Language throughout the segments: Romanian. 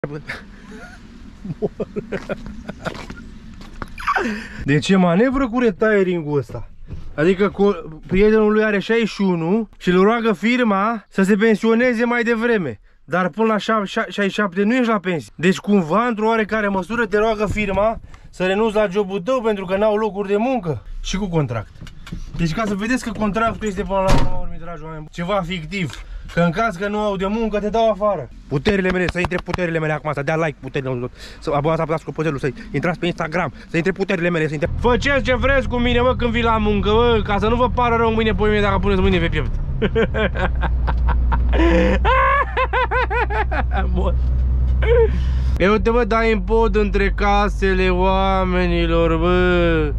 De ce manevră cu retiring-ul ăsta? Adică prietenul lui are 61 și îl roagă firma să se pensioneze mai devreme. Dar până la 67 nu ești la pensie. Deci cumva, într-o oarecare măsură, te roagă firma să renunți la jobul tău pentru că n-au locuri de muncă. Și cu contract. Deci ca să vedeți că contractul este până la urmă, dragi oameni, ceva fictiv. Că în caz că nu au de muncă, te dau afară. Puterile mele, să intre puterile mele acum, să dea like puterile, să abonați, apăsați clopoțelul, să intrați pe Instagram, să intre puterile mele, să intre... Făceți ce vreți cu mine, mă, când vii la muncă, mă, ca să nu vă pară rău mâine pe mine dacă puneți mâine pe piept. Eu te văd, dai în pod între casele oamenilor, bă.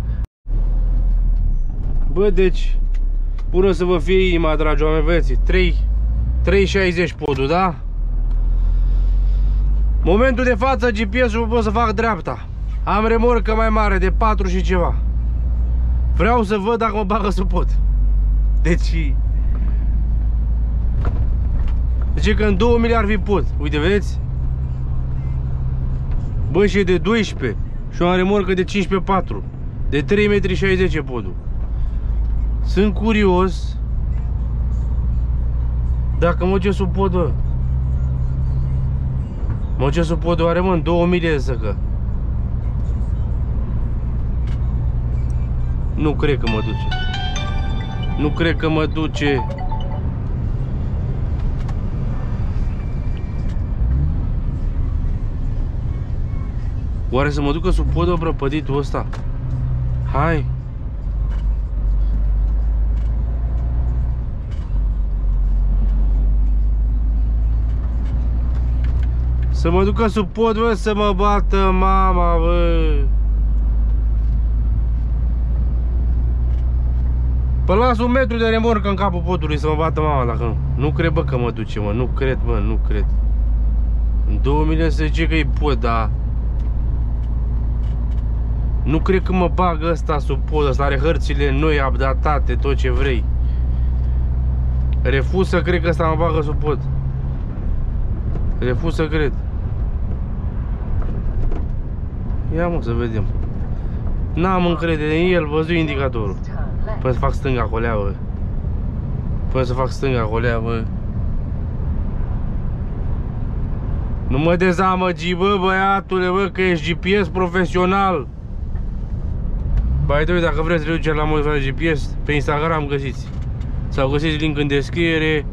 Bă, deci, până să vă fie inima, dragi oameni, vedeți, 3,60 podul, da? Momentul de față, GPS-ul pot să fac dreapta. Am remorcă mai mare, de 4 și ceva. Vreau să văd dacă mă bagă sub pod. Deci că în 2000 ar fi pod. Uite, vedeți? Bă, și e de 12 și am remorcă de 15,4. De 3,60 m podul. Sunt curios dacă mă ce sub pod, bă. Mă ce sub pod oare, mă, în 2000 de săcă. Nu cred că mă duce. Nu cred că mă duce. Oare să mă ducă sub podul prăpăditul ăsta? Hai! Să mă ducă sub pod, bă, să mă bată mama, bă! Păi las un metru de remorcă în capul podului să mă bată mama dacă nu. Nu cred, bă, că mă duce, mă, nu cred, bă, nu cred. În 2000 se zice că e pod, dar... Nu cred că mă bagă ăsta sub pod, ăsta are hărțile noi, updatate, tot ce vrei. Refuz să cred că ăsta mă bagă sub pod. Refuz să cred. Ia, mă, să vedem. N-am încredere în el, văzui indicatorul. Păi să fac stânga colea, bă. Păi să fac stânga colea, bă. Nu mă dezamăgi, bă, băiatule, bă, că ești GPS profesional. By the way, dacă vreți reducere la modificare de GPS, pe Instagram găsiți. Sau găsiți link în descriere,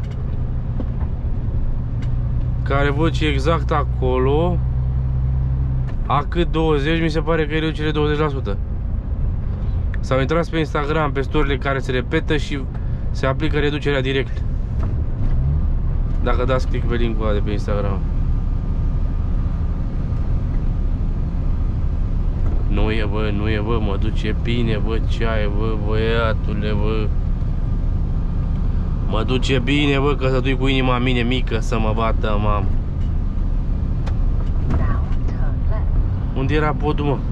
care vă duce exact acolo. A cât 20, mi se pare că e reducere 20%. Sau intrați pe Instagram, pe story-le care se repetă și se aplică reducerea direct. Dacă dați click pe link-ul ăla de pe Instagram. Nu e, bă, nu e, bă, mă duce bine, bă, ce ai, bă, băiatule, bă. Mă duce bine, bă, că să dui cu inima mine mică să mă bată, mamă. Unde era podul, mă?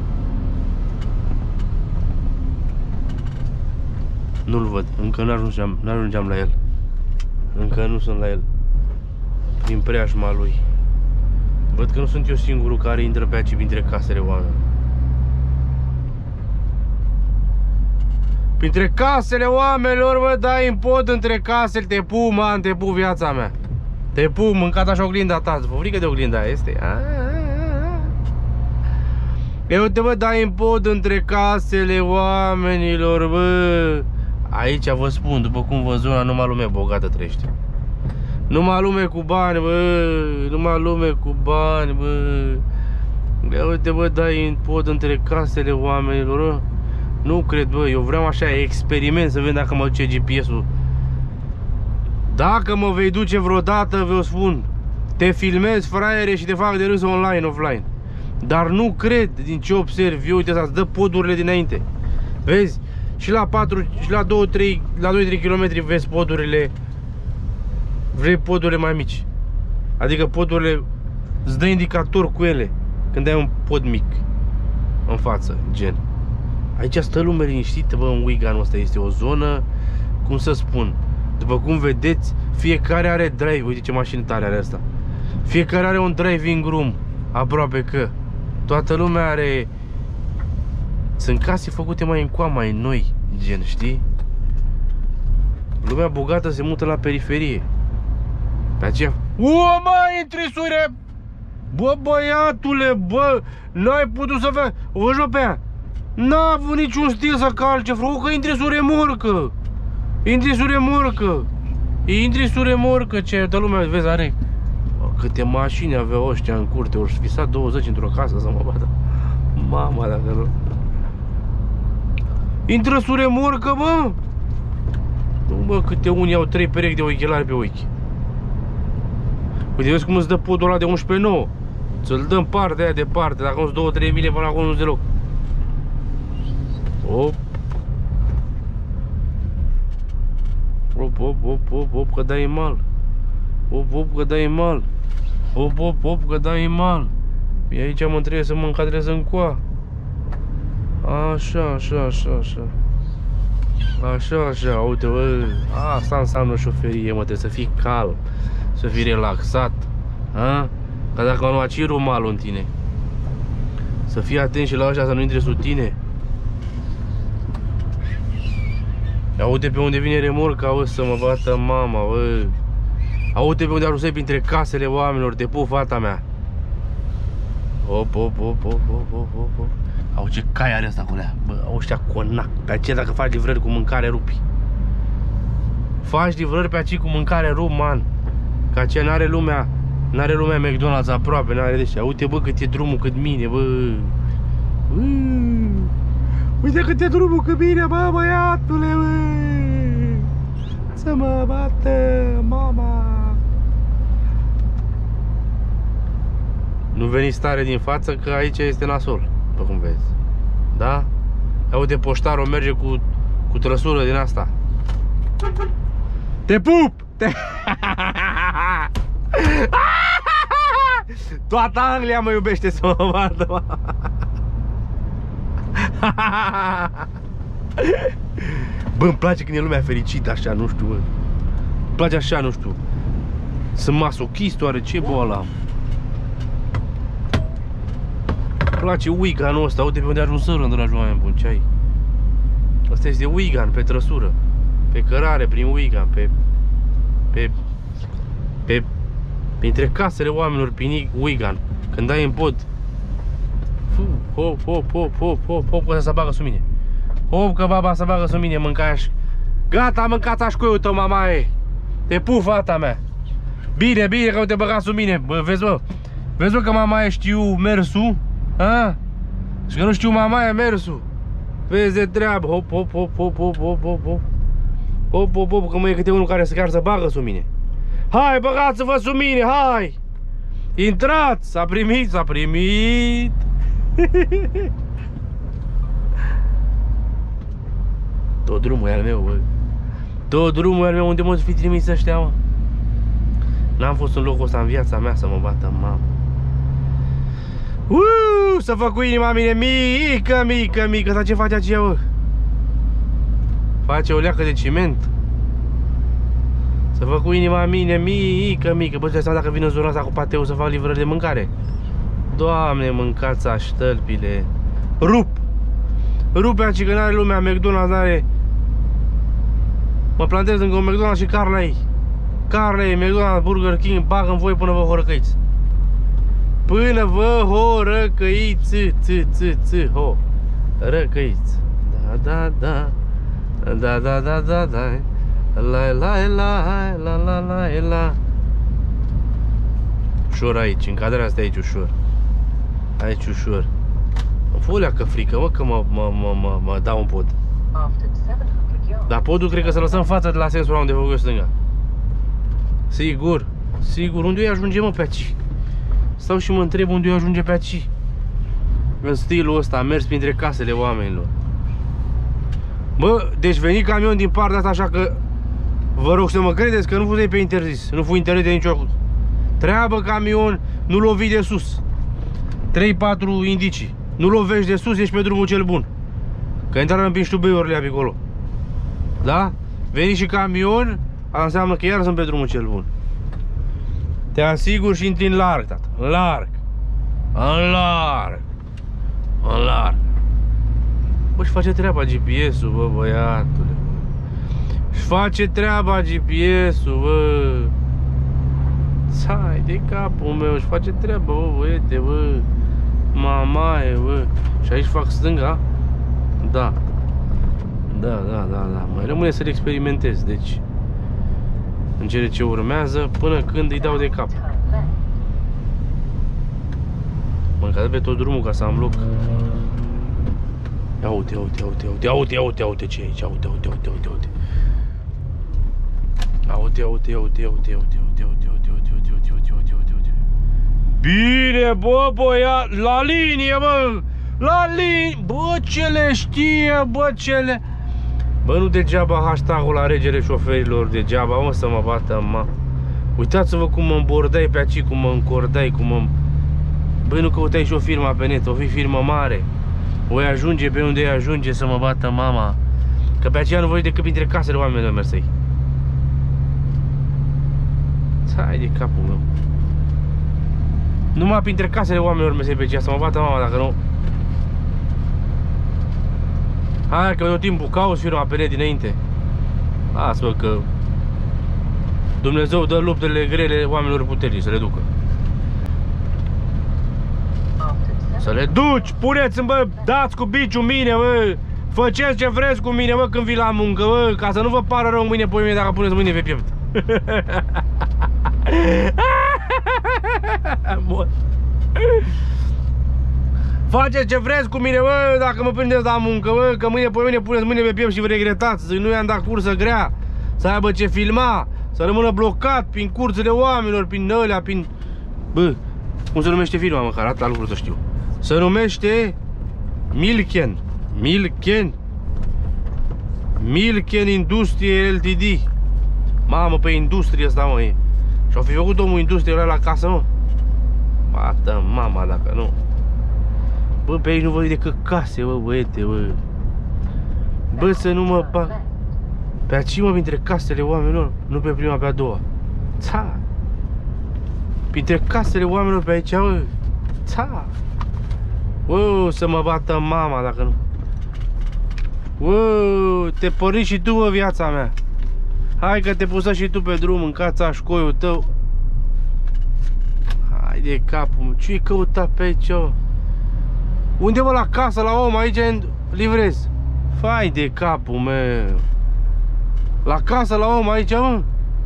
Nu-l văd, încă n-ajungeam la el. Încă nu sunt la el. Prin preajma lui. Văd că nu sunt eu singurul care intră pe aici printre casele oamenilor. Printre casele oamenilor, bă, dai în pod între casele, te pup, man, te pup viața mea. Te pup, mâncat așa oglinda ta, vă frică de oglinda este? Eu te văd, dai în pod între casele oamenilor, bă. Aici vă spun, după cum vă zona, numai lume bogată trăiește. Numai lume cu bani, bă. Numai lume cu bani, bă. Eu te văd, dai în pod între casele oamenilor, bă. Nu cred, bă, eu vreau așa experiment să vedem dacă mă duce GPS-ul. Dacă mă vei duce vreodată, vă spun, te filmez, fraiere, și te fac de râs online, offline. Dar nu cred, din ce observ eu, uite, să-ți dă podurile dinainte. Vezi? Și la 4, și la 2-3 km vezi podurile. Vrei podurile mai mici. Adică podurile, îți dă indicator cu ele când ai un pod mic în față, gen. Aici stă lumea liniștită, bă, în Wigan-ul ăsta este o zonă, cum să spun, după cum vedeți, fiecare are drive. Uite ce mașină tare are asta. Fiecare are un driving room, aproape că. Toată lumea are... Sunt case făcute mai încoa, mai noi, gen, știi? Lumea bogată se mută la periferie. Pe aceea... O, mă, intrisure! Bă, băiatule, bă! N-ai putut să vezi... O văd pe aia! N-a avut niciun stil să calce, fră, că intri sub remorcă! Intri sub remorcă! Intri sub remorcă, ce de lumea, vezi, are... Câte mașini aveau ăștia în curte, ori visat 20 într-o casă să mă bată. Mama, dacă nu... Intră sub remorcă, bă! Nu, bă, câte unii au 3 perechi de ochelari pe ochi. Uite, vezi cum îți dă podul ăla de 11,9. Ți-l dăm partea aia departe, dacă nu-ți 2-3 mile până acolo nu-ți deloc. Op. Op, op, op, op, op, că dai mal. Op, op, că dai mal. Op, op, op, că dai mal. E aici mă trebuie să mă încadrez în coa. Așa, așa, așa, așa. Așa, așa, uite, bă, asta înseamnă șoferie, mă, trebuie să fii calm, să fii relaxat, a? Ca dacă nu aci rumalul în tine. Să fii atent și la ăștia să nu intre sub tine. Aude pe unde vine remorca, o să mă bată mama, bă. Aude pe unde ajunsei printre casele oamenilor, te pup, fata mea. Op, op, op, op, op, op, op, op. Au, ce cai are ăsta cu alea. Bă, ăștia conac. Pe aceea dacă faci livrări cu mâncare rupi. Faci livrări pe aici cu mâncare rup, man. Că aceea n-are lumea. N-are lumea McDonald's aproape, n-are de ăștia. Uite, bă, cât e drumul, cât mine, bă. Uite cât e drumul, cât mine, bă, băiatule, bă. Să mă bată mama. Nu veniți tare din față, că aici este nasol, după cum vezi. Da? Uite, poștarul merge cu trăsură din asta. Te pup! Toată Anglia mă iubește să mă vadă. Bă, îmi place când e lumea fericită așa, nu știu, bă. Îmi place așa, nu știu. Sunt masochist, oare ce boală am? Îmi place Wigan-ul ăsta, uite pe unde ajunsără, dragi oameni buni, ce ai? Asta este Wigan, pe trăsură. Pe cărare, prin Wigan, printre casele oamenilor, prin Wigan. Când dai în pod. Hop, hop, hop, hop, hop, hop, că se bagă sub mine. Hop, că baba se bagă sub mine, mâncai. Gata, mâncați așcoiul tău, mamaie. Te pup, fata mea. Bine, bine că te băga sub mine. Bă, vezi, bă. Vezi, bă, că mamaie știu mersul? Ha? Și că nu știu mamaie mersul. Vezi de treabă. Hop, hop, hop, hop, hop, hop, hop, hop. Hop, hop, hop, că mă e câte unul care chiar să bagă sub mine. Hai, băgați-vă sub mine, hai! Intrați, s-a primit, s-a primit. Tot drumul e al meu, bă. Tot drumul e al meu, unde mă fi trimis ăștia, mă? N-am fost în locul ăsta în viața mea să mă bată, mamă. Să fac cu inima mine mică, mică, mică. Dar ce face aceea, bă? Face o leacă de ciment. Să fac cu inima mine mică, mică. Bă, ți-ai seama dacă vin în zona asta cu pateu să fac livrări de mâncare? Doamne, mâncați aștălpile. Rup! Rupe aici că n-are lumea McDonald's, n-are. Mă plantez lângă un McDonald's și car la ei. Car la ei, McDonald's, Burger King, bagă în voi până vă horăcăiți. Până vă horăcăiți, ho, răcăiți. Da, da, da, da, da, da, da, da, la, la, la, la, la, la, la. Ușor aici, încadrarea asta aici ușor. Aici ușor. Îmi fă o leacă frică, mă, că mă dau un pod. Dar podul cred că să lăsăm fața de la sensul ăla unde vă stânga. Sigur, sigur, unde o ajunge, mă, pe aici? Stau și mă întreb unde o ajunge pe aici. În stilul ăsta, am mers printre casele oamenilor. Bă, deci veni camion din partea asta, așa că vă rog să mă credeți că nu futeai pe interzis. Nu fu interzis de nicio treabă camion, nu lovi de sus. 3-4 indicii. Nu lovești de sus, ești pe drumul cel bun. Că intrară în piștubeiurile pe acolo. Da? Veni și camion, asta înseamnă că iar sunt pe drumul cel bun. Te asigur și intri în larg, tată. În larg. În larg. În larg. Bă, și face treaba GPS-ul, bă, băiatule. Și face treaba GPS-ul, bă. Țai de capul meu, și face treaba, bă, băiete, bă. Mamaie, bă. Și aici fac stânga? Da. Da. Mai rămâne să-l experimentez, deci. În cele ce urmează, până când îi dau de cap. Mă încadă pe tot drumul ca să am loc. Ia uite ce e aici, uite. Bine, bă, băiat, la linie, bă! La linie! Bă, ce le știe, bă, ce le... Bă, nu degeaba hashtag-ul la regele șoferilor, degeaba, mă, să mă bată, mă. Uitați-vă cum mă îmbordai pe aici, cum mă încordai, cum mă... Băi, nu căutai și o firmă pe net, o fi firmă mare. Voi ajunge pe unde ajunge să mă bată mama. Că pe aceea nu voi decât printre casele oamenilor mersei. Hai de capul meu. Numai printre casele oamenilor mersei pe aceea să mă bată mama, dacă nu... Hai că tot timpul cauți firma pe net dinainte. Lasă-mă că Dumnezeu dă luptele grele oamenilor puternici să le ducă. Să le duci, puneți-mi, bă, dați cu biciul mine, bă. Făceți ce vreți cu mine, bă, când vii la muncă, bă. Ca să nu vă pară rău mâine pe mine dacă puneți mâine pe piept. Bun. Faceți ce vreți cu mine, bă, dacă mă prindeți la muncă, bă. Că mâine pe mine puneți mâine pe piept și vă regretați. Nu i-am dat cursă grea. Să aibă ce filma. Să rămână blocat prin curțile oamenilor, prin ălea, prin... Bă, cum se numește firma, măcar, atâta lucru să știu. Se numește Milken. Milken Industrie Ltd. Mamă, pe industrie asta, mă, e. Și-au fi făcut omul industrie ăla la casă, mă. Bată mama dacă nu. Bă, pe aici nu văd decât case, bă, băiete, bă. Bă, să nu mă... Pe aici, mă, printre casele oamenilor, nu pe prima, pe a doua. Ța. Printre casele oamenilor pe aici, bă. Ța. Bă, să mă bată mama dacă nu. Bă, te porni și tu, bă, viața mea. Hai că te pusă și tu pe drum în cața școiul tău. Hai de capul meu, ce-i căutat pe aici, bă? Unde, bă, la casă, la om, aici livrez. Fai de capul meu. La casă, la om, aici, mă?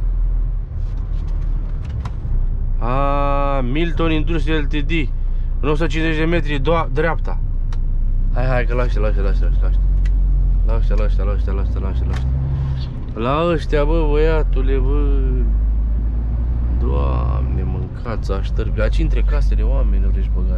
Milton Industrie Ltd. În 150 de metri dreapta. Hai că la ăștia. La ăștia, bă, băiatule, bă. Doamne, mâncați aștărbi. Aici între casele oamenilor ești băgat.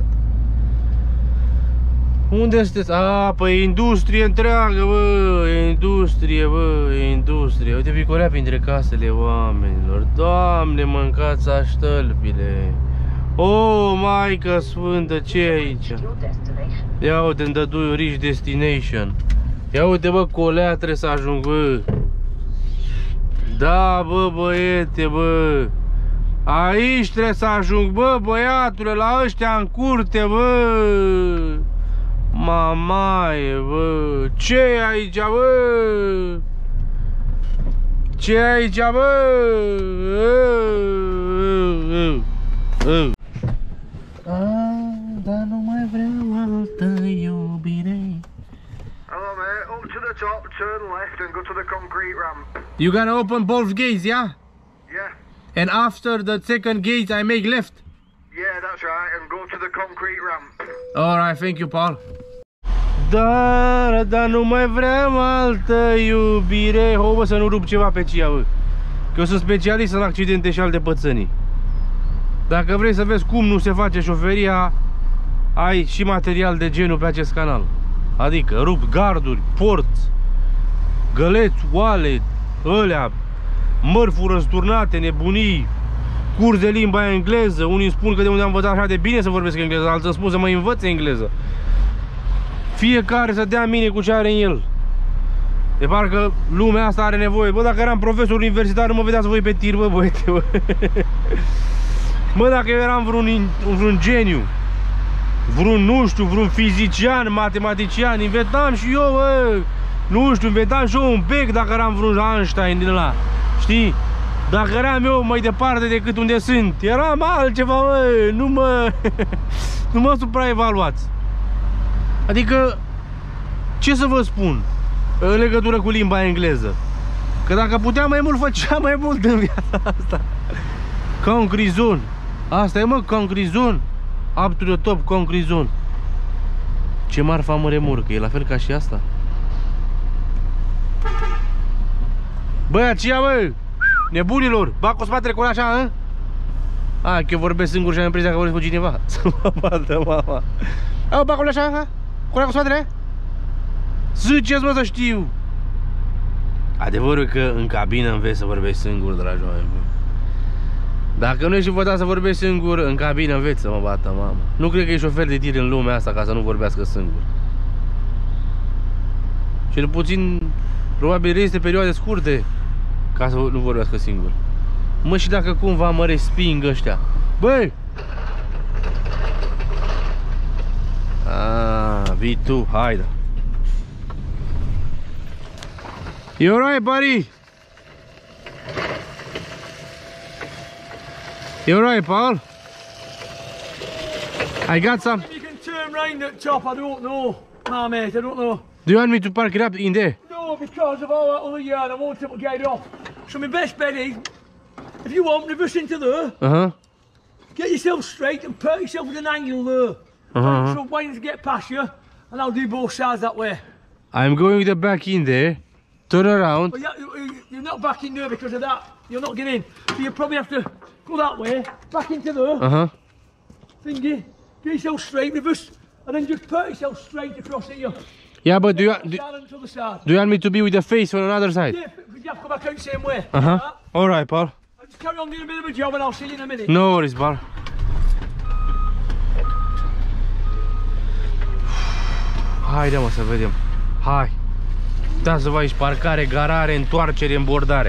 Unde sunteți? Păi industrie întreagă, bă. Industrie, bă, industrie. Uite, picorea printre casele oamenilor. Doamne, mâncați aștălpile. O, Maică Sfântă, ce e aici? Ia uite, îmi dădui Rich Destination. Ia uite, bă, colea trebuie să ajung, bă. Da, bă, băiete, bă. Aici trebuie să ajung, bă, băiatule, la ăștia în curte, bă. Mamaie, bă. Ce e aici, bă? Ce e aici, bă? Dar nu mai vreau altă iubire. Hello mate, up to the top, turn left and go to the concrete ramp. You gonna open both gates, yeah? Yeah. And after the second gate I make left? Yeah, that's right, and go to the concrete ramp. Alright, thank you, Paul. Dar nu mai vreau altă iubire. Ho, bă, să nu rup ceva pe cia, bă. Că eu sunt specialist în accidente și alte pățănii. Dacă vrei să vezi cum nu se face șoferia, ai și material de genul pe acest canal. Adică rup garduri, porți, găleți, oale, ălea, mărfuri răsturnate, nebunii, curs de limba engleză. Unii îmi spun că de unde am învățat așa de bine să vorbesc engleză, alții îmi spun să mă învăț engleză. Fiecare să dea mine cu ce are în el. De parcă lumea asta are nevoie. Bă, dacă eram profesor universitar, nu mă vedeați voi pe tir, bă, băiete, bă. Mă, dacă eu eram vreun geniu, nu știu, vreun fizician, matematician, inventam și eu, bă, nu știu, inventam și eu un bec dacă eram vreun Einstein din ăla, știi? Dacă eram eu mai departe decât unde sunt, eram altceva, bă, nu mă supraevaluați. Adică, ce să vă spun în legătură cu limba engleză? Că dacă puteam mai mult, făceam mai mult în viața asta. Concrete zone. Asta e, mă, concrete zone. Up to the top, concrete zone. Ce marfa, mă, remorcă, e la fel ca și asta. Băi, aceea, bă, nebunilor, bag cu spatele cu așa, a? Că eu vorbesc singur și am impresia că vorbesc cu cineva. Să mă bată mama. Au, bag cu așa, ha? Cu spatele? Ziceți, mă, să știu. Adevărul e că în cabină înveți să vorbești singur, dragi oameni. Dacă nu ești învățat să vorbești singur, în cabină înveți să mă bată mama. Nu cred că e șofer de tir în lumea asta ca să nu vorbească singur. Cel puțin, probabil este perioade scurte ca să nu vorbească singur. Mă, și dacă cumva mă resping ăștia. Băi! Vii tu, haide. You alright, buddy? You alright, pal? I got some. You can turn round at top, I don't know. Nah, mate, I don't know. Do you want me to park it up in there? No, because of all that other yard, I won't able to get off. So my best bet is, if you want, reverse into there. Get yourself straight and put yourself at an angle there. So waiting to get past you, and I'll do both sides that way. I'm going to back in there. Turn around. But you're not back in there because of that. You'll not get in. So you probably have to go that way, back into there. Thingy, get yourself straight, reverse, and then just put yourself straight across here. Yeah, but do you want me to be with the face on another side? Yeah, you have to go back out the same way. Alright, pal. I'll just carry on doing a bit of a job and I'll see you in a minute. No worries, pal. Haide, mă, să vedem. Hai. Uitați-vă aici, parcare, garare, întoarcere, îmbordare.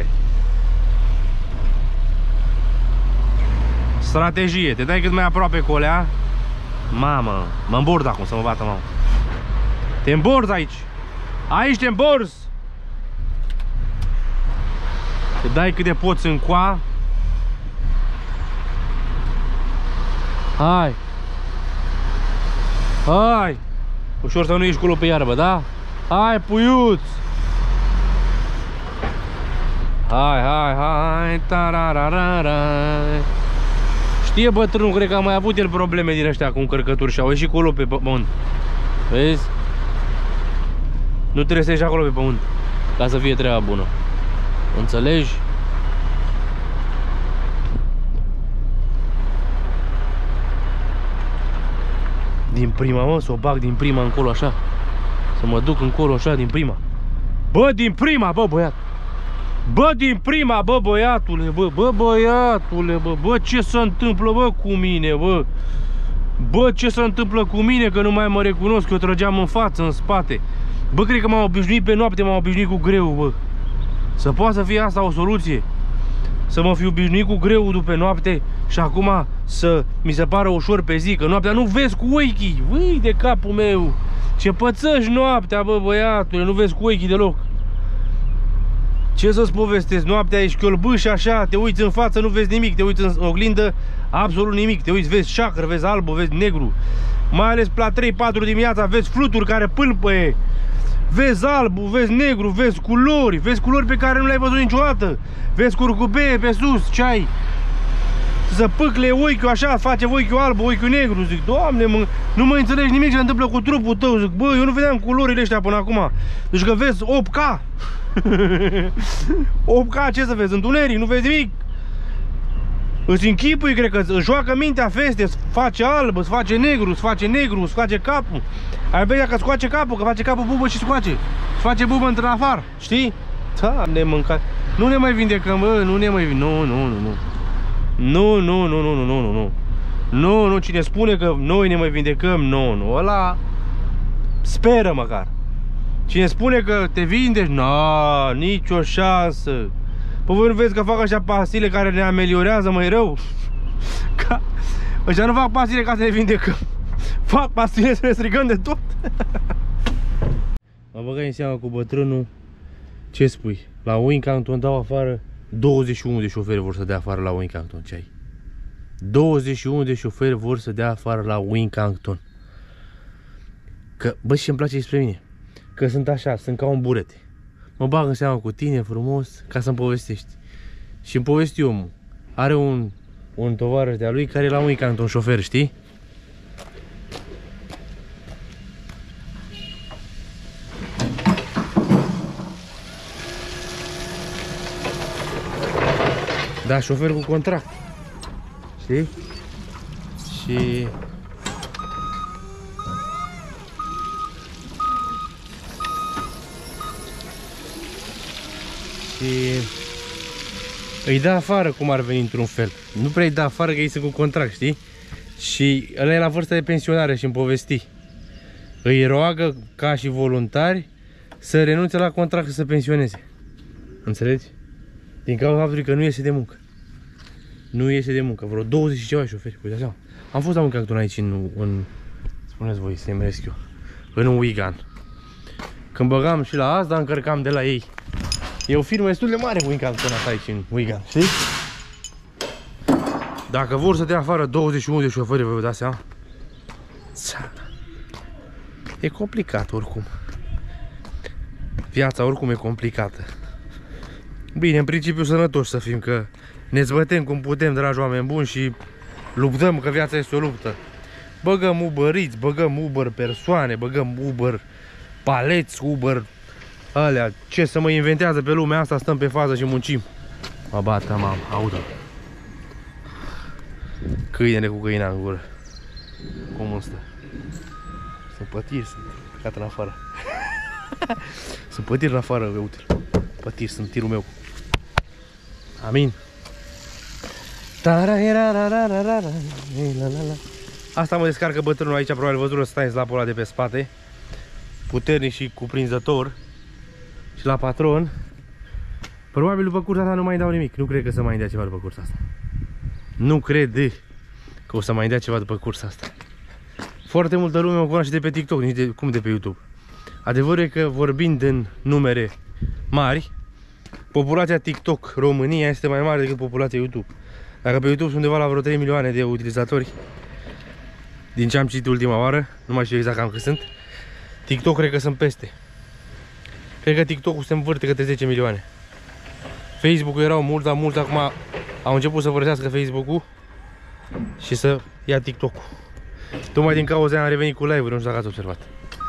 Strategie, te dai cât mai aproape cu alea. Mamă, mă îmbord acum să mă bată, mamă. Te îmborzi aici. Aici te îmborzi. Te dai cât de poți în coa. Hai. Hai. Ușor să nu ieși culo pe iarbă, da? Hai, puiuț! Hai, hai, hai, tarararara. Știe bătrânul, cred că a mai avut el probleme din ăștia cu încărcături și au ieșit culo pe pământ. Vezi? Nu trebuie să ieși acolo pe pământ ca să fie treaba bună. Înțelegi? Din prima, mă, să o bag din prima încolo așa. Să mă duc încolo așa din prima. Bă, din prima, bă, băiat. Bă, din prima, bă, băiatule, bă, băiatule, bă, ce se întâmplă, bă, cu mine, bă? Bă, ce se întâmplă cu mine, că nu mai mă recunosc, că eu trăgeam în față, în spate. Bă, cred că m-am obișnuit pe noapte, m-am obișnuit cu greu, bă. Să poată să fie asta o soluție. Să mă fi obișnuit cu greul după noapte și acum să mi se pară ușor pe zi, că noaptea nu vezi cu ochii. Văi de capul meu. Ce pățăși noaptea, bă, băiatule, nu vezi cu ochii deloc. Ce să-ți povestesc, noaptea ești chiolbâș așa, te uiți în față, nu vezi nimic, te uiți în oglindă, absolut nimic, te uiți, vezi șacăr, vezi alb, vezi negru. Mai ales la 3-4 dimineața vezi fluturi care pâlpăie, vezi albu, vezi negru, vezi culori pe care nu le-ai văzut niciodată. Vezi curcubeie pe sus, ce ai? Să pâcle ochiul așa, face ochiul alb, ochiul negru. Zic, Doamne, nu mă înțelegi nimic ce se întâmplă cu trupul tău. Zic, bă, eu nu vedeam culorile astea până acum. Deci că vezi 8K. 8K, ce să vezi? Întuneric, nu vezi nimic. Îți închipui, cred că îți joacă mintea feste, îți face alb, îți face negru, îți face capul. Ai vedea că scoace capul, că face capul bubă și scoace. Îți face bubă într-un afar, știi? Doamne, mâncat. Nu ne mai vindecăm, bă, nu ne mai vindecăm, nu, cine spune că noi ne mai vindecăm, nu, ăla speră măcar. Cine spune că te vindești, nicio șansă. Păi voi nu vezi că fac așa pastile care ne ameliorează mai rău? Ăștia nu fac pastile ca să ne vindecăm. Fac pastile să ne strigăm de tot. Mă băgai în seama cu bătrânul. Ce spui? La Wincanton dau afară 21 de șoferi vor să dea afară la Wincanton. Ce ai? 21 de șoferi vor să dea afară la Wincanton. Că, bă, și îmi place despre mine. Că sunt așa, sunt ca un burete. Mă bag în seama cu tine frumos ca să-mi povestești. Și îmi povesti omul. Are un tovarăș de-a lui care e la Wincanton șofer, știi? Da, șofer cu contract. Știi? Și... îi dă afară cum ar veni într-un fel. Nu prea îi dă afară că ei sunt cu contract, știi? Și ăla e la vârstă de pensionare și îmi povesti. Îi roagă ca și voluntari să renunțe la contract și să pensioneze. Înțelegi? Din cauza faptului că nu iese de muncă. Nu iese de muncă. Vreo 20 și ceva șoferi. Uite așa. Am fost la un Wincanton aici în spuneți voi să-mi rescue. În Wigan. Când băgam și la asta, încărcam de la ei. E o firmă destul de mare Wincanton asta aici în Wigan, știi? Dacă vor să dea afară 21 de șoferi, vă dați seama? E complicat oricum. Viața oricum e complicată. Bine, în principiu sănătoși să fim, că ne zbătem cum putem, dragi oameni buni, și luptăm, că viața este o luptă. Băgăm Uber Eats, băgăm Uber persoane, băgăm Uber paleți, Uber alea, ce să mă inventează pe lumea asta, stăm pe fază și muncim. Mă bată, mamă, audă. Câinele cu câina în gură. Cum stă? Sunt pătiri, sunt plecat în afară. Sunt pătiri în afară, uite. Pătiri, sunt tirul meu. Amin. Asta mă descarcă bătrânul aici, probabil văzură, stai în slapul ăla de pe spate. Puternic și cuprinzător. Și la patron. Probabil după cursa asta nu mai dau nimic. Nu cred că să mai dea ceva după cursa asta. Nu cred că o să mai dea ceva după cursa asta. Foarte multă lume mă cunoaște de pe TikTok, nici de, cum de pe YouTube. Adevărul e că, vorbind în numere mari, populația TikTok România este mai mare decât populația YouTube. Dacă pe YouTube sunt undeva la vreo 3 milioane de utilizatori, din ce am citit ultima oară, nu mai știu exact cam cât sunt, TikTok cred că sunt peste. Cred că TikTok-ul se învârte către 10 milioane. Facebook-ul erau mult, dar mult acum au început să părăsească Facebook-ul și să ia TikTok-ul. Tocmai din cauza aia am revenit cu live-uri, nu știu dacă ați observat.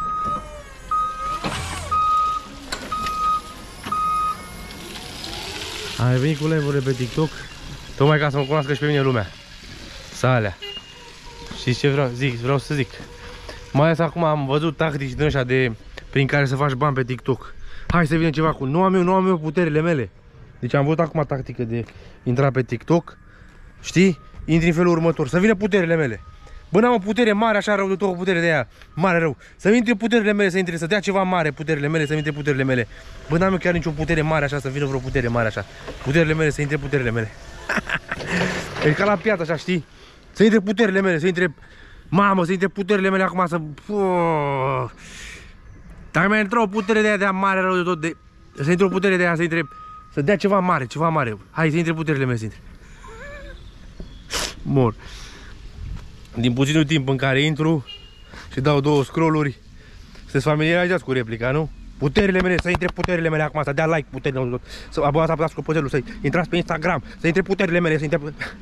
Am revenit cu live-urile pe TikTok, tocmai ca să mă cunoască și pe mine lumea. Salea. Și ce vreau să zic. Mai ales acum am văzut tactici din ăștia prin care să faci bani pe TikTok. Hai să vină ceva cu nu am eu puterile mele. Deci am văzut acum tactică de intra pe TikTok. Știi? Intri în felul următor. Să vină puterile mele. Bă, n-am o putere mare așa rău de tot, o putere de aia mare rău. Să intre puterile mele, să dea ceva mare puterile mele, să intre puterile mele. Bă, n-am eu chiar nicio putere mare așa, să vină vreo putere mare așa. Puterile mele, să intre puterile mele. E ca la piață așa, știi? Să intre puterile mele, să intre... Mamă, să intre puterile mele acum să... Dacă mai intră o putere de aia de mare rău de tot, să intre o putere de aia, să intre... Să dea ceva mare, ceva mare. Hai, să intre puterile mele, să intre. Mor. Din puținul timp în care intru și dau 2 scroll-uri, sunteți familiarizați cu replica, nu? Puterile mele, să intre puterile mele acum, să dea like puterile mele, să apăsați cu puterile, să intrați pe Instagram, să intre puterile mele, să intre...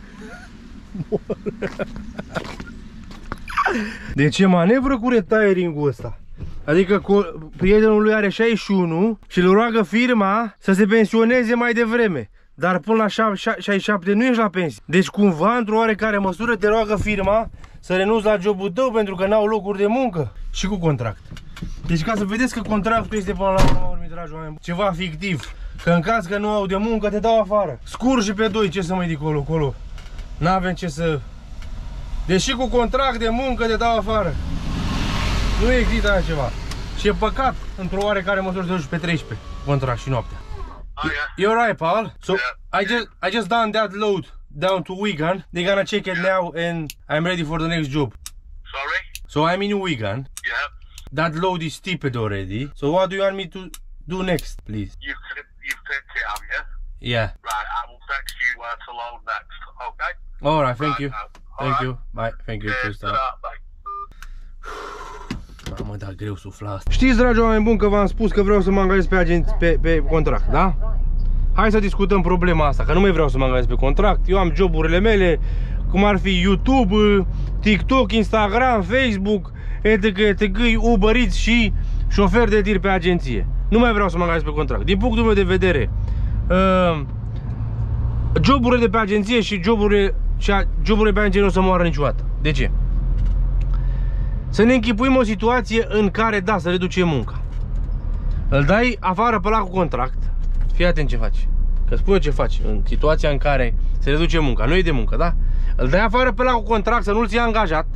De ce manevră cu retiring-ul ăsta? Adică prietenul lui are 61 și îl roagă firma să se pensioneze mai devreme. Dar până la 67 nu ești la pensie. Deci cumva, într-o oarecare măsură, te roagă firma să renunți la jobul tău pentru că n-au locuri de muncă. Și cu contract. Deci ca să vedeți că contractul este până la urmă, dragi oameni, ceva fictiv. Că în caz că nu au de muncă, te dau afară. Scur și pe 2, ce să mai zic colo. N-avem ce să... Deși cu contract de muncă te dau afară. Nu există așa ceva. Și e păcat, într-o oarecare măsură, să duci pe 13 contract și noaptea. Oh yeah. You're right, Paul. So Yeah. I just done that load down to Wigan. They're gonna check it now and I'm ready for the next job. Sorry? So I'm in Wigan. Yeah. That load is tipped already. So what do you want me to do next, please? You've picked it, have you? Yeah. Right, I will text you where to load next, okay? Alright, thank you. Thank Alright. you. Bye. Thank you. Cheers, bye. Mamă, da, greu sufla asta. Știți, dragi oameni buni, că v-am spus că vreau să mă angajez pe contract, da? Hai să discutăm problema asta, că nu mai vreau să mă angajez pe contract. Eu am joburile mele, cum ar fi YouTube, TikTok, Instagram, Facebook, etc, Uber Eats și șofer de tir pe agenție. Nu mai vreau să mă angajez pe contract. Din punctul meu de vedere, joburile de pe agenție și joburile pe agenție nu o să moară niciodată. De ce? Să ne închipuim o situație în care, da, se reduce munca. Îl dai afară pe ăla cu contract. Fii atent ce faci. Că spune ce faci în situația în care se reduce munca. Nu e de muncă, da? Îl dai afară pe ăla cu contract să nu-l ții angajat.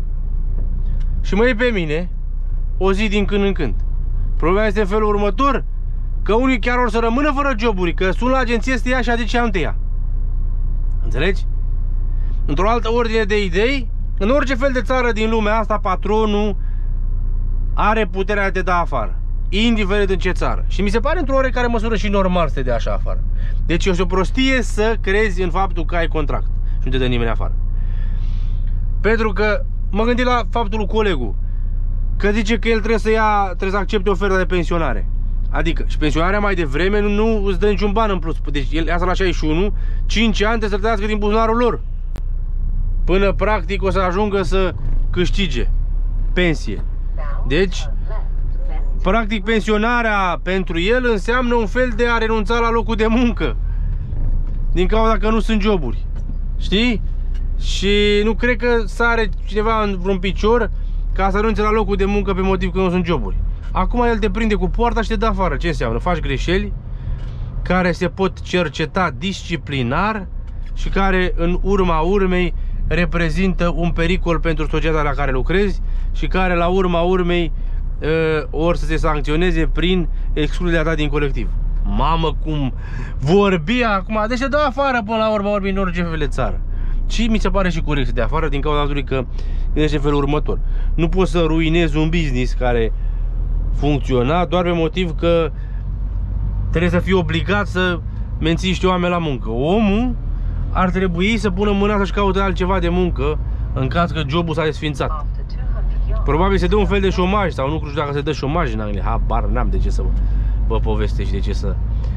Și mă iei pe mine o zi din când în când. Problema este în felul următor, că unii chiar or să rămână fără joburi, că sun la agenție să te ia și adice nu te ia. Înțelegi? Într-o altă ordine de idei, în orice fel de țară din lumea asta, patronul are puterea de a te da afară, indiferent în ce țară. Și mi se pare într-o oarecare măsură și normal să te dea așa afară. Deci este o prostie să crezi în faptul că ai contract și nu te dă nimeni afară. Pentru că mă gândesc la faptul lui colegul, că zice că el trebuie să accepte oferta de pensionare. Adică, și pensionarea mai devreme nu îți dă niciun ban în plus. Deci el asta la 61, 5 ani trebuie să trăiască din buzunarul lor. Până practic o să ajungă să câștige pensie. Deci, practic pensionarea pentru el înseamnă un fel de a renunța la locul de muncă. Din cauza că nu sunt joburi. Știi? Și nu cred că sare cineva în vreun picior ca să renunțe la locul de muncă pe motiv că nu sunt joburi. Acum el te prinde cu poarta și te dă afară. Ce înseamnă? Faci greșeli care se pot cerceta disciplinar și care în urma urmei reprezintă un pericol pentru societatea la care lucrezi și care la urma urmei or să se sancționeze prin excluderea ta din colectiv. Mamă, cum vorbi acum, deci te dă afară până la urma urmei în orice fel de țară. Și mi se pare și corect să te afară din cauza faptului că gândește în felul următor. Nu poți să ruinezi un business care funcționa doar pe motiv că trebuie să fii obligat să menții niște oameni la muncă. Omul ar trebui să pună mâna să-și caute altceva de muncă în caz că jobul s-a desfințat. Probabil se dă un fel de șomaj sau nu știu dacă se dă șomaj în Anglia. Habar n-am de ce să vă povestesc, de ce să...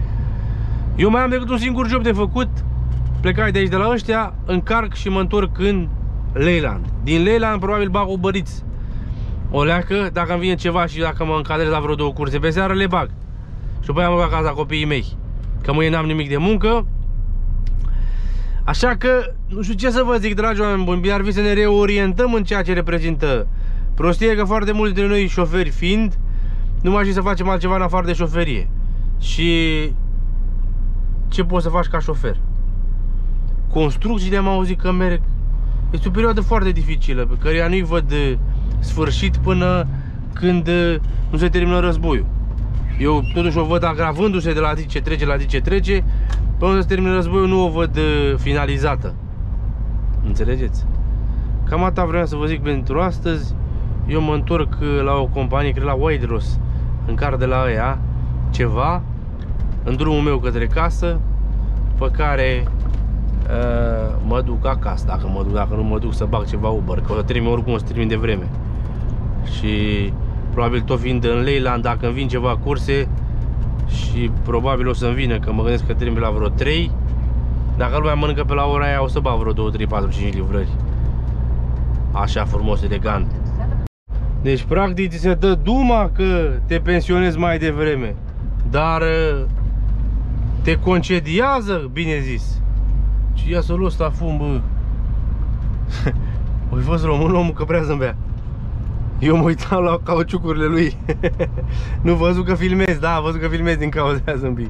Eu mai am decât un singur job de făcut. Plecai de aici de la ăștia, încarc și mă întorc în Leyland. Din Leyland probabil bag Uber Eats o leacă, dacă îmi vine ceva și dacă mă încadrez la vreo 2 curse pe seară, le bag. Și după aia mă bag acasă la copiii mei, că mâine n-am nimic de muncă. Așa că, nu știu ce să vă zic, dragi oameni buni, bine ar fi să ne reorientăm în ceea ce reprezintă prostie, că foarte mulți dintre noi șoferi fiind, nu mai știm să facem altceva în afară de șoferie. Și ce poți să faci ca șofer? Construcțiile am auzit că merg. Este o perioadă foarte dificilă, pe care nu-i văd sfârșit până când nu se termină războiul. Eu totuși o văd agravându-se de la zi ce trece la zi ce trece. Până se termină războiul nu o văd finalizată. Înțelegeți? Cam atât vreau să vă zic pentru astăzi. Eu mă întorc la o companie, cred la Waitrose, încarc de la ăia ceva în drumul meu către casă, pe care mă duc acasă, dacă nu mă duc să bag ceva Uber, că o să termin oricum, o să termin de vreme. Și probabil tot fiind în Leyland, dacă îmi vin ceva curse, și probabil o să-mi vină, că mă gândesc că termin la vreo 3. Dacă lumea mănâncă pe la ora aia, o să bag vreo 2, 3, 4, 5 livrări. Așa frumos, elegant. Deci practic ți se dă duma că te pensionezi mai devreme, dar te concediază, bine zis. Și ia să-l ăsta fum, bă. O fi fost român omul că prea zâmbea. Eu mă uitam la cauciucurile lui. Nu văzut că filmez, da, văzut că filmez din cauza aia zâmbi.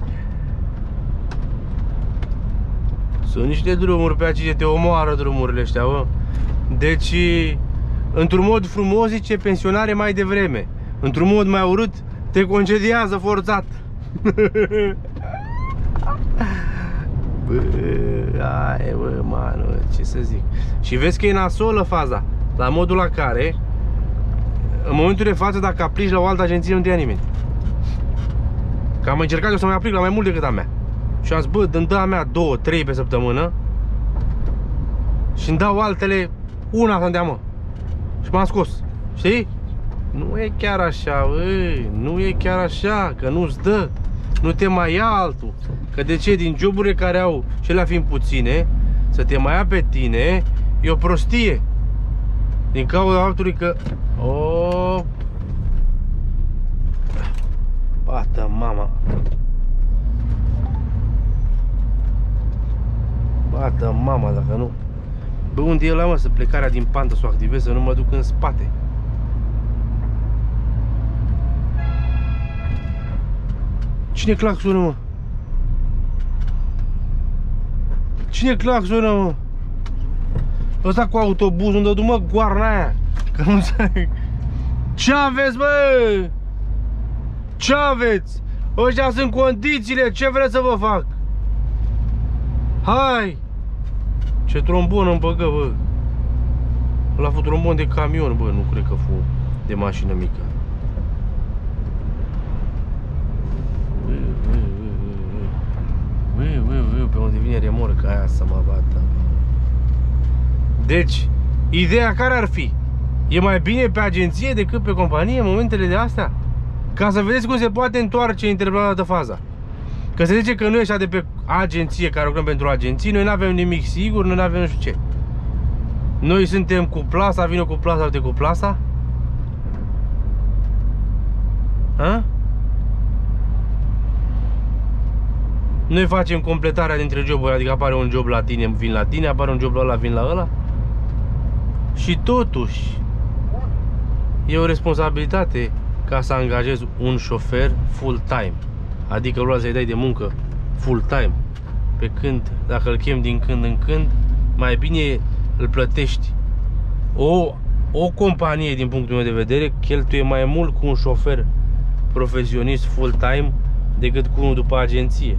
Sunt niște drumuri pe aici, te omoară drumurile ăștia, bă. Deci, într-un mod frumos zice pensionare mai devreme. Într-un mod mai urât, te concediază forțat. Bă, aia, bă, manu, ce să zic. Și vezi că e nasolă faza. La modul la care, în momentul de față, dacă aplici la o altă agenție, nu te ia nimeni. Că am încercat eu să mai aplic la mai mult decât a mea. Și am zis, bă, îmi dă a mea 2-3 pe săptămână și îmi dau altele una să-mi dea, mă. Și m-am scos, știi? Nu e chiar așa, băi, nu e chiar așa, că nu-ți dă. Nu te mai ia altul. Că de ce? Din joburile care au, și alea fiind puține, să te mai ia pe tine, e o prostie. Din cauza faptului că... Oh. Bată mama. Bată mama dacă nu. Bă, unde e la, mă, să plecarea din pantă să o activez, să nu mă duc în spate. Cine claxonă, mă? Cine claxonă, mă? Ăsta cu autobuzul, unde du, mă, goarna aia. Că nu înțeleg. Ce aveți, bă? Ce aveți? Ăștia sunt condițiile, ce vreți să vă fac? Hai! Ce trombon îmi băgă, bă. Ăla a fost trombon de camion, bă, nu cred că fu de mașină mică. Pe unde vine remorca aia să mă bată. Deci, ideea care ar fi? E mai bine pe agenție decât pe companie în momentele de astea? Ca să vedeți cum se poate întoarce interpretată faza. Că se zice că nu e așa de pe agenție, care lucrăm pentru agenții, noi nu avem nimic sigur, noi nu avem nu știu ce. Noi suntem cu plasa, vine cu plasa, uite cu plasa. Ha? Noi facem completarea dintre joburi, adică apare un job la tine, vin la tine, apare un job la ăla, vin la ăla. Și totuși e o responsabilitate ca să angajezi un șofer full-time. Adică lui să-i dai de muncă full-time. Pe când, dacă îl chem din când în când, mai bine îl plătești. O companie, din punctul meu de vedere, cheltuie mai mult cu un șofer profesionist full-time decât cu unul după agenție.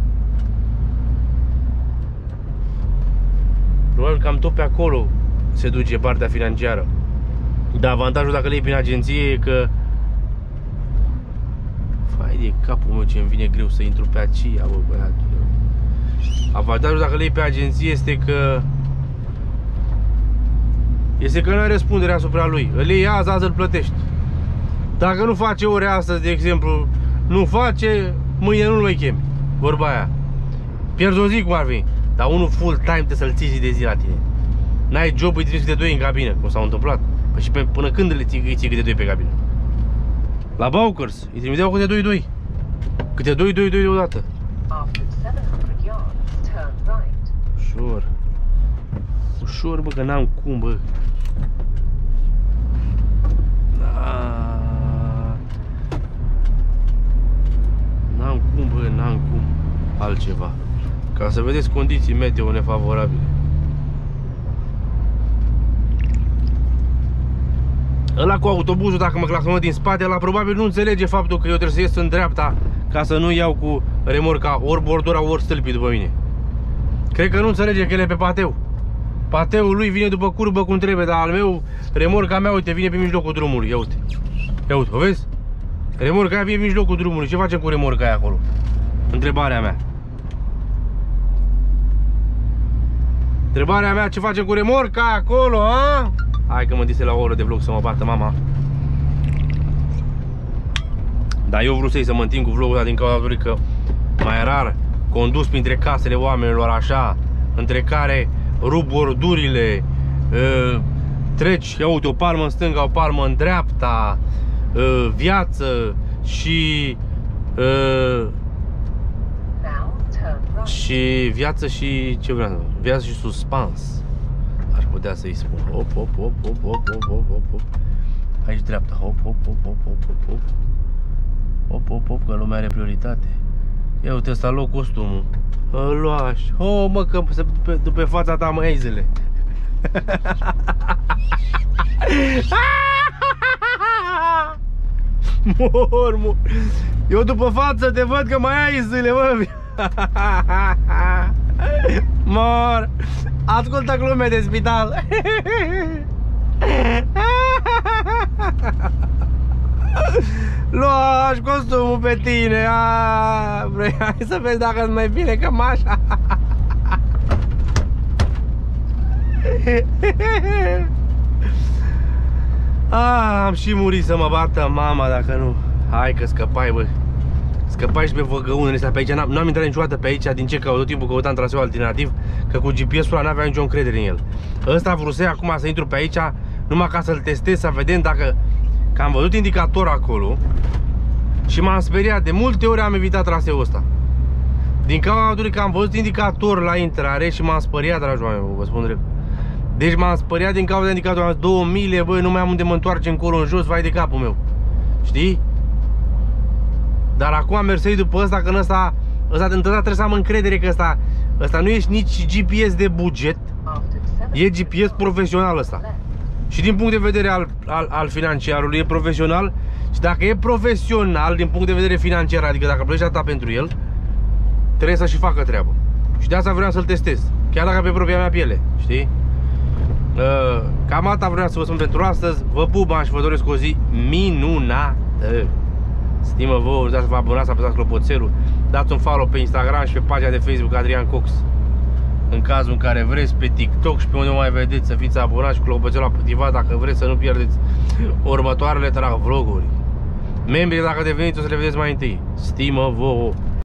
Probabil cam tot pe acolo se duce partea financiară. Dar avantajul dacă le iei prin agenție e că... Fai de capul meu ce îmi vine greu să intru pe aceea, bă, băiatul. Avantajul dacă le iei pe agenție este că... nu ai răspundere asupra lui. Îl iei azi îl plătești. Dacă nu face ore astăzi, de exemplu, nu face, mâine nu-l mai chemi. Vorba aia. Pierzi o zi cum ar fi. Dar unul full-time trebuie să-l ții zi de zi la tine. N-ai job, îi trimiți câte 2 în cabină, cum s-a întâmplat. Păi și până când îi ții câte 2 pe cabină? La Bowkers îi trimiteau câte 2-2. Câte 2-2-2 deodată. Ușor. Ușor, bă, că n-am cum, bă. N-am cum, bă, n-am cum altceva. Ca să vedeți condiții meteo nefavorabile. Ăla cu autobuzul, dacă mă claxonă din spate, ăla probabil nu înțelege faptul că eu trebuie să ies în dreapta ca să nu iau cu remorca ori bordura, ori stâlpii după mine. Cred că nu înțelege că el e pe pateu. Pateul lui vine după curbă cum trebuie, dar al meu, remorca mea, uite, vine pe mijlocul drumului. Ia uite. Ia uite, o vezi? Remorca aia vine pe mijlocul drumului. Ce facem cu remorca aia acolo? Întrebarea mea. Întrebarea mea, ce facem cu remorca aia acolo, a? Hai că mă dise la o oră de vlog să mă bată mama. Dar eu vreau să mă întind cu vlogul ăla din cauza faptului că mai rar condus printre casele oamenilor așa, între care rup bordurile, treci, ia uite, o palmă în stânga, o palmă în dreapta, viață și viață și ce vreau să spun? Viață și suspans. Aș putea să-i spun. Hop, hop, hop, hop, hop, hop, hop, hop, hop. Aici dreapta. Hop, hop, hop, hop, hop, hop, hop. Hop, hop, hop, că lumea are prioritate. Ia uite ăsta loc costumul. Îl luași. Oh, mă, că după fața ta, mă, eizele. Mor. Eu după față te văd că mai ai zile, mă. Mor! Ascultă glume de spital! Luași costumul pe tine! Vrei, hai să vezi dacă-ți mai bine cămașa! Am și murit să mă bată mama dacă nu. Hai că scăpai, bă. Scăpai și pe văgăunile astea pe aici. N-am intrat niciodată pe aici. Din ce caut? Tot timpul căutam traseu alternativ. Că cu GPS-ul ăla n-aveam nicio încredere în el. Ăsta vrusea acum să intru pe aici, numai ca să-l testez, să vedem dacă... Că am văzut indicator acolo și m-am speriat. De multe ori am evitat traseul ăsta din cauza faptului că am văzut indicator la intrare și m-am speriat, dragi oameni, vă spun drept. Deci m-am speriat din cauza indicatorului. Am zis 2 mile, bă, nu mai am unde mă întoarce încolo în jos, vai de capul meu. Știi? Dar acum am mers după ăsta, că ăsta trebuie să am încredere că ăsta nu e nici GPS de buget. E GPS profesional ăsta. Și din punct de vedere al financiarului e profesional. Și dacă e profesional din punct de vedere financiar, adică dacă plătești atâta pentru el, trebuie să și facă treabă. Și de asta vreau să-l testez, chiar dacă pe propria mea piele, știi? Cam atât vreau să vă spun pentru astăzi. Vă pup și vă doresc o zi minunată. Stimă vouă, nu uitați să vă abonați, să apăsați clopoțelul. Dați un follow pe Instagram și pe pagina de Facebook Adrian Cox. În cazul în care vreți, pe TikTok și pe unde mai vedeți, să fiți abonați și clopoțelul activat dacă vreți să nu pierdeți următoarele vloguri. Membrii, dacă deveniți, o să le vedeți mai întâi. Stimă vouă.